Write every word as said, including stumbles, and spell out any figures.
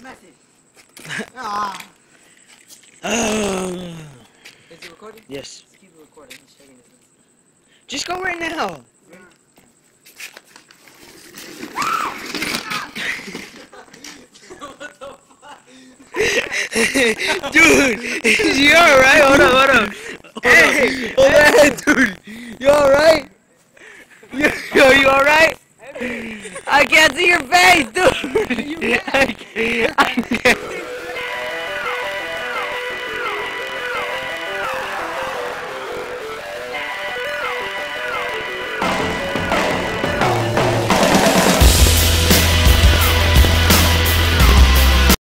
message. Ah. Um, Is it recording? yes. Let's keep it recording. He's shaking his head. Just go right now. What the fuck? Dude, you alright? Hold up, hold up. Hey, hold on, dude. You alright? You, yo, you alright? I can't see your face, dude. I can't. I can't.